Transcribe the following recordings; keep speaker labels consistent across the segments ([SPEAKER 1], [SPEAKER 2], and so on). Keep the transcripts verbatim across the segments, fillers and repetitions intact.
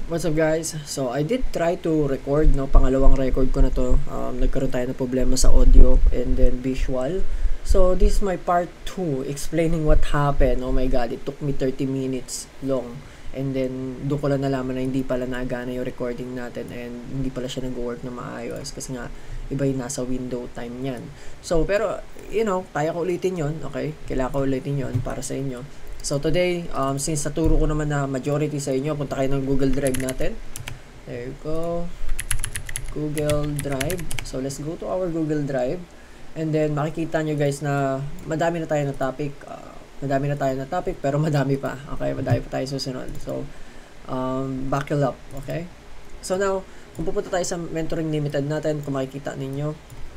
[SPEAKER 1] What's up guys? So I did try to record, no, pangalawang record ko na to. Um, nagkaroon tayo ng problema sa audio and then visual. So this is my part two explaining what happened. Oh my god, it took me thirty minutes long. And then doon ko lang nalaman na hindi pala nagana yung recording natin and hindi pala siya nag-work na maayos kasi nga iba yung nasa window time niyan. So pero you know, kaya ko ulitin yon, okay? Kailangan ko ulitin yon para sa inyo. So today, um, since naturo ko naman na majority sa inyo, punta kayo ng Google Drive natin. There you go. Google Drive. So let's go to our Google Drive. And then makikita nyo guys na madami na tayo na topic. Uh, madami na tayo na topic pero madami pa. Okay, madami pa tayo susunod. So, um, buckle up. Okay. So now, kung pupunta tayo sa Mentoring Limited natin, kung makikita ninyo.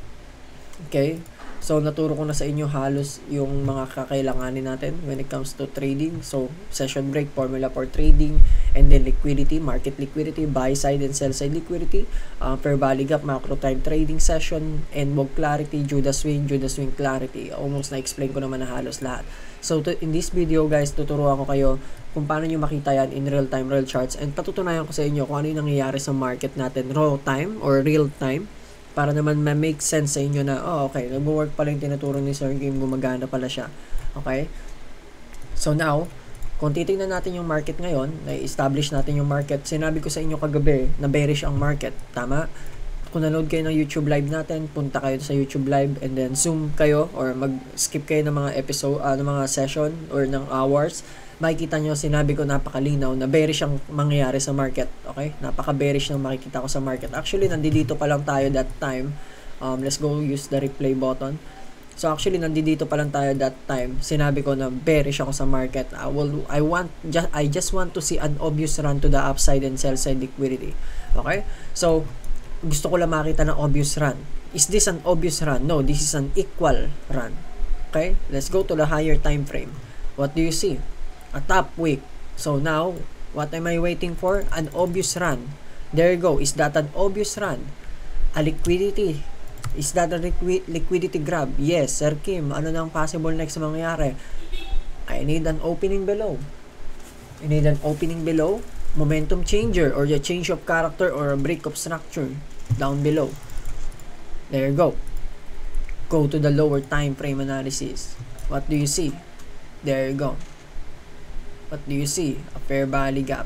[SPEAKER 1] Okay. So, naturo ko na sa inyo halos yung mga kakailanganin natin when it comes to trading. So, session break, formula for trading, and then liquidity, market liquidity, buy side and sell side liquidity, uh, fair value gap, macro time trading session, and mog clarity, Judas swing, Judas swing clarity. Almost na-explain ko naman na halos lahat. So, to, in this video guys, tuturuan ko kayo kung paano nyo makita yan in real time, real charts, and patutunayan ko sa inyo kung ano yung nangyayari sa market natin, raw time or real time, para naman ma-make sense sa inyo na, oh, okay, nag-work pala yung tinuturo ni Sir Game, gumagana pala siya. Okay? So now, kung titingnan natin yung market ngayon, na-establish natin yung market, sinabi ko sa inyo kagabi na bearish ang market. Tama? Kung nanood kayo ng YouTube live natin, punta kayo sa YouTube live and then zoom kayo or mag-skip kayo ng mga episode, uh, ng mga session or ng hours, makikita nyo, sinabi ko napakalinaw na bearish ang mangyayari sa market. Okay? Napaka-bearish ng makikita ko sa market. Actually, nandito pa lang tayo that time. Um, let's go use the replay button. So, actually, nandito pa lang tayo that time. Sinabi ko na bearish ako sa market. I, will, I, want, just, I just want to see an obvious run to the upside and sell side liquidity. Okay? So, gusto ko lang makita ng obvious run. Is this an obvious run? No, this is an equal run. Okay? Let's go to the higher time frame. What do you see? A top wick. So now, what am I waiting for? An obvious run. There you go. Is that an obvious run? A liquidity. Is that a liqui liquidity grab? Yes, Sir Kim. Ano nang possible next mangyayari? I need an opening below. I need an opening below. Momentum changer or the change of character or a break of structure down below. There you go. Go to the lower time frame analysis. What do you see? There you go. What do you see? A fair value gap.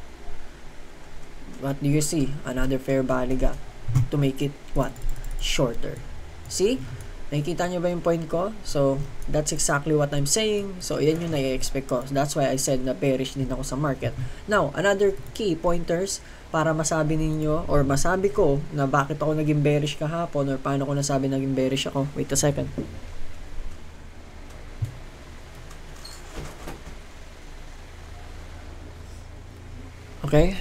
[SPEAKER 1] What do you see? Another fair value gap. To make it what? Shorter. See? Nakikita nyo ba yung point ko? So, that's exactly what I'm saying. So, yan yung nai-expect ko. That's why I said na bearish din ako sa market. Now, another key pointers para masabi ninyo or masabi ko na bakit ako naging bearish kahapon or paano ko nasabi naging bearish ako. Wait a second. Okay?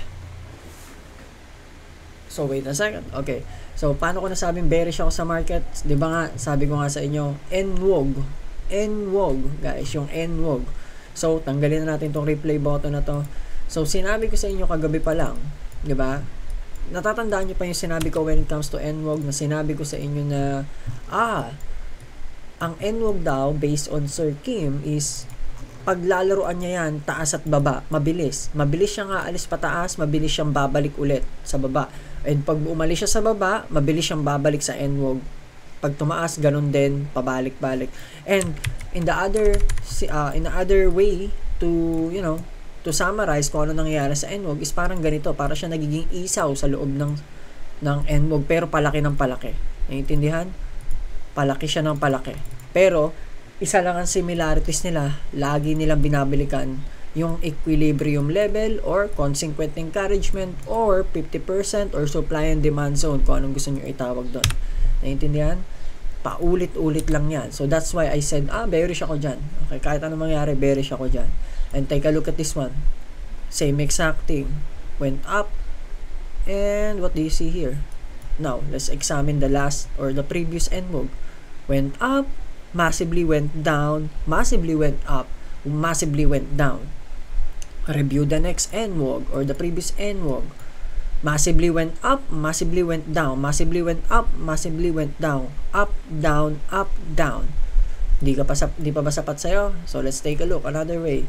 [SPEAKER 1] So, wait a second. Okay. So, paano ko nasabing bearish ako sa market? Di ba nga, sabi ko nga sa inyo, N W O G. N W O G, guys. Yung N W O G. So, tanggalin na natin tong replay button na to. So, sinabi ko sa inyo kagabi pa lang. Di ba? Natatandaan nyo pa yung sinabi ko when it comes to N W O G na sinabi ko sa inyo na, ah, ang N W O G daw, based on Sir Kim, is paglalaroan niya yan, taas at baba, mabilis. Mabilis siyang aalis pataas, mabilis siyang babalik ulit sa baba. And pag umalis siya sa baba, mabilis siyang babalik sa N W O G. Pag tumaas, ganun din, pabalik-balik. And in the other uh, in the other way to, you know, to summarize kung ano nangyayari sa N W O G is parang ganito, para siya nagiging isaw sa loob ng ng N W O G pero palaki ng palaki. Naiintindihan? Palaki siya ng palaki. Pero isa lang ang similarities nila, lagi nilang binabalikan yung equilibrium level or consequent encouragement or fifty percent or supply and demand zone, kung anong gusto nyo itawag doon. Naiintindihan? Paulit-ulit lang yan. So that's why I said, ah, bearish ako dyan. Okay, kahit anong mangyari, bearish ako dyan. And take a look at this one. Same exact thing. Went up. And what do you see here? Now, let's examine the last or the previous N W O G. Went up, massively went down, massively went up, massively went down. Review the next N W O G or the previous N W O G. Massively went up, massively went down, massively went up, massively went down, up, down, up, down. Di ka pa, di pa ba sapat sa'yo? So, let's take a look. Another way.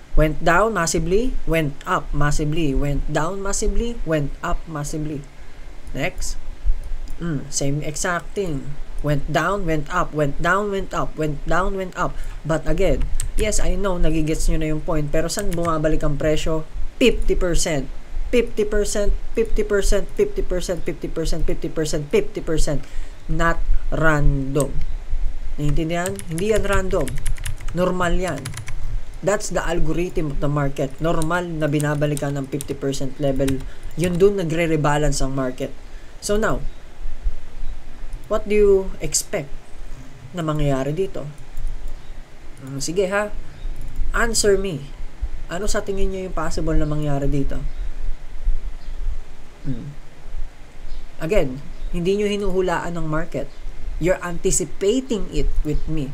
[SPEAKER 1] Went down massively, went up massively, went down massively, went up massively. Next. Mm, same exact thing. Went down, went up, went down, went up, went down, went up. But again, yes, I know, nagigets nyo na yung point. Pero saan bumabalik ang presyo? fifty percent. fifty percent, fifty percent, fifty percent, fifty percent, fifty percent, fifty percent. Not random. Naiintindihan? Hindi yan random. Normal yan. That's the algorithm of the market. Normal na binabalikan ng fifty percent level. Yun dun nagre-rebalance ang market. So now, what do you expect na mangyayari dito? Hmm, sige ha, answer me. Ano sa tingin nyo yung possible na mangyari dito? Hmm. Again, hindi nyo hinuhulaan ng market. You're anticipating it with me.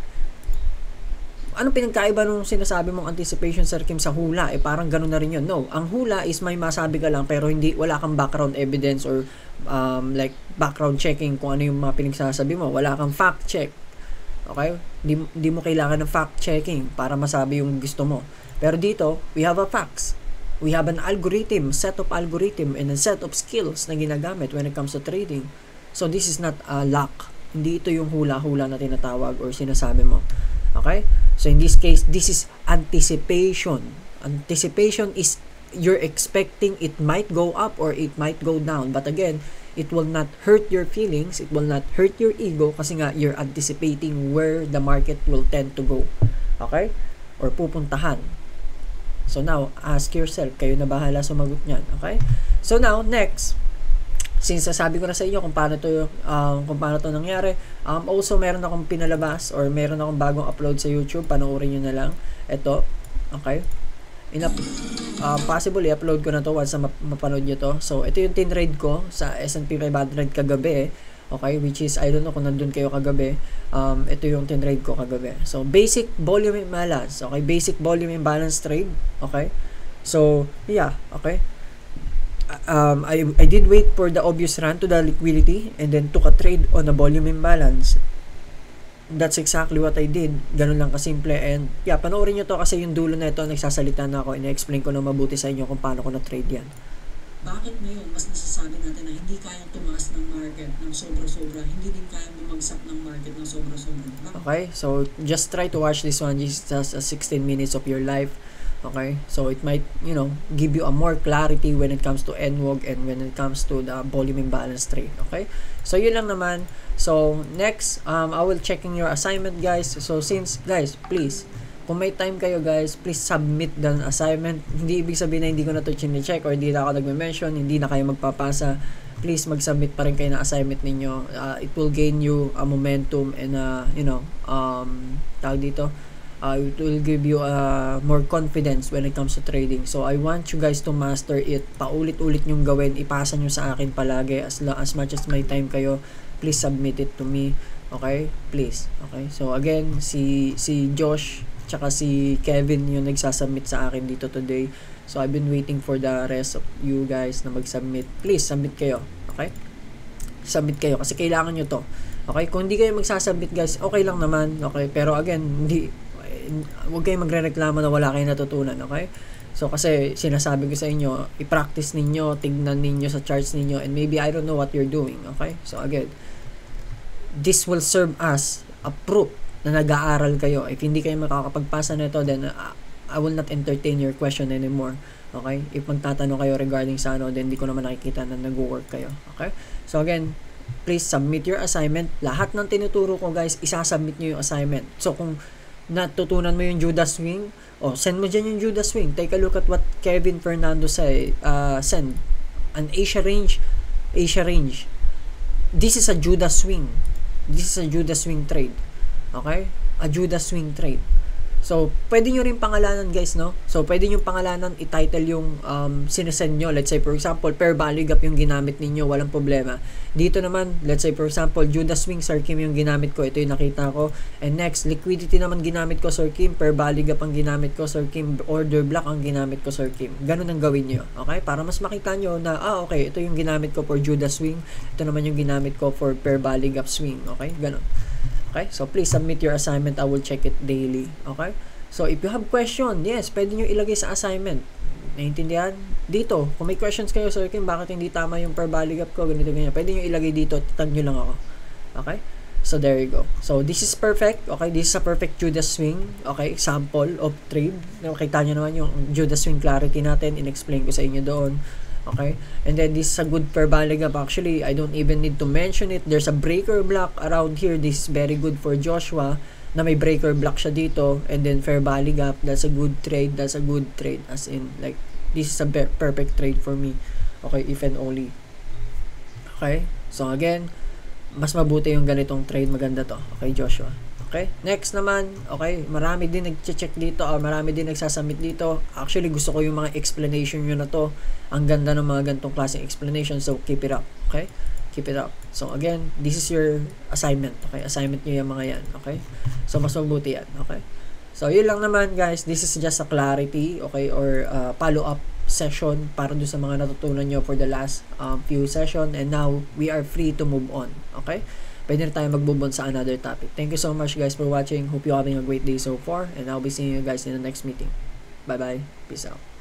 [SPEAKER 1] Ano pinagkaiba nung sinasabi mong anticipation, Sir Kim, sa hula? Eh parang ganun na rin yun. No, ang hula is may masabi ka lang pero hindi, wala kang background evidence or um, like background checking kung ano yung mga pinagsasabi mo. Wala kang fact check. Okay? Di, di mo kailangan ng fact checking para masabi yung gusto mo. Pero dito, we have a facts. We have an algorithm, set of algorithm, and a set of skills na ginagamit when it comes to trading. So, this is not a luck. Hindi ito yung hula-hula na tinatawag or sinasabi mo. Okay? So, in this case, this is anticipation. Anticipation is you're expecting it might go up or it might go down. But again, it will not hurt your feelings. It will not hurt your ego kasi nga you're anticipating where the market will tend to go. Okay? Or pupuntahan. So now, ask yourself, kayo na bahala sumagot niyan. Okay? So now, next, since sasabi ko na sa inyo kung paano to, um, kung paano to nangyari, um, also meron akong pinalabas or meron akong bagong upload sa YouTube, panoorin nyo na lang. Ito, okay? In uh, possible, i-upload ko na to once na map mapanood nyo to. So, ito yung tinrade ko sa S and P five hundred kagabi, okay? Which is, I don't know kung nandun kayo kagabi. Um, ito yung tinrade ko kagabi. So, basic volume imbalance, okay? Basic volume imbalance trade, okay? So, yeah, okay? Um, I, I did wait for the obvious run to the liquidity and then took a trade on a volume imbalance. That's exactly what I did. Ganun lang kasimple. And yeah, panoorin nyo to kasi yung dulo na ito, nagsasalita na ako, ina-explain ko na mabuti sa inyo kung paano ko na-trade yan.
[SPEAKER 2] Bakit ngayon mas nasasabi natin na hindi kayang tumaas ng market ng sobra-sobra, hindi din kayang bumagsak ng market ng sobra-sobra?
[SPEAKER 1] Okay, so just try to watch this one. This is just a sixteen minutes of your life. Okay, so it might, you know, give you a more clarity when it comes to N W O G and when it comes to the volume imbalance trade. Okay, so yun lang naman. So next, um, I will checking your assignment, guys. So since, guys, please, kung may time kayo, guys, please submit the assignment. Hindi ibig sabihin na hindi ko na ito chine-check or hindi na ako nagme-mention, hindi na kayo magpapasa. Please mag-submit pa rin kayo ng assignment ninyo. Uh, it will gain you a momentum and uh, you know, um, tawag dito, uh, it will give you uh, more confidence when it comes to trading. So I want you guys to master it. Paulit-ulit nyong gawin. Ipasa nyo sa akin palagi as, as much as may time kayo. Please submit it to me. Okay? Please. Okay? So again, si si Josh tsaka si Kevin yung nagsasubmit sa akin dito today. So I've been waiting for the rest of you guys na mag-submit. Please, submit kayo. Okay? Submit kayo kasi kailangan nyo to. Okay? Kung hindi kayo magsasubmit, guys, okay lang naman. Okay? Pero again, hindi, huwag kayo magre-reklamo na wala kayo natutunan. Okay? So kasi sinasabi ko sa inyo, i-practice ninyo, tignan ninyo sa charts ninyo, and maybe I don't know what you're doing. Okay? So again, this will serve as a proof na nag-aaral kayo. If hindi kayo makakapagpasa nito, then uh, I will not entertain your question anymore. Okay? If magtatanong kayo regarding sa ano, then hindi ko naman nakikita na nag-work kayo. Okay? So again, please submit your assignment. Lahat ng tinuturo ko, guys, isasubmit nyo yung assignment. So kung natutunan mo yung Judas Swing, oh, send mo dyan yung Judas Swing. Take a look at what Kevin Fernando say, uh, send. An Asia range, Asia range. This is a Judas Swing. This is a Judas Swing trade. Okay? A Judas Swing trade. So, pwede nyo rin pangalanan, guys, no? So, pwede nyo pangalanan, i-title yung um, sinesend nyo. Let's say, for example, per value gap yung ginamit ninyo, walang problema. Dito naman, let's say, for example, Judas Swing, Sir Kim yung ginamit ko. Ito yung nakita ko. And next, liquidity naman ginamit ko, Sir Kim. Per value gap ang ginamit ko, Sir Kim. Order block ang ginamit ko, Sir Kim. Ganun ang gawin nyo. Okay? Para mas makita nyo na, ah, okay, ito yung ginamit ko for Judas Swing. Ito naman yung ginamit ko for per value gap swing. Okay? Ganun. Okay? So, please submit your assignment. I will check it daily. Okay? So, if you have question, yes, pwede nyo ilagay sa assignment. Naiintindihan? Dito, kung may questions kayo, Sir Kim, bakit hindi tama yung per bali gap ko, ganito, ganyan, pwede nyo ilagay dito, tag nyo lang ako. Okay? So, there you go. So, this is perfect. Okay? This is a perfect Judas swing. Okay? Example of trade. Nakita nyo naman yung Judas swing clarity natin. In-explain ko sa inyo doon. Okay? And then, this is a good per bali gap. Actually, I don't even need to mention it. There's a breaker block around here. This is very good for Joshua na may breaker block siya dito. And then, fair value gap. That's a good trade. That's a good trade. As in, like, this is a perfect trade for me. Okay? If and only. Okay? So, again, mas mabuti yung ganitong trade. Maganda to. Okay, Joshua? Okay? Next naman, okay, marami din nag-check dito, or marami din nagsasubmit dito. Actually, gusto ko yung mga explanation nyo na to. Ang ganda ng mga ganitong klaseng explanation. So, keep it up. Okay? Keep it up. So, again, this is your assignment. Okay? Assignment nyo yung mga yan. Okay? So, mas mabuti yan. Okay? So, yun lang naman, guys. This is just a clarity, okay, or uh, follow-up session para doon sa mga natutunan nyo for the last um, few session. And now, we are free to move on. Okay? Pwede na tayo mag-move on sa another topic. Thank you so much, guys, for watching. Hope you're having a great day so far. And I'll be seeing you guys in the next meeting. Bye-bye. Peace out.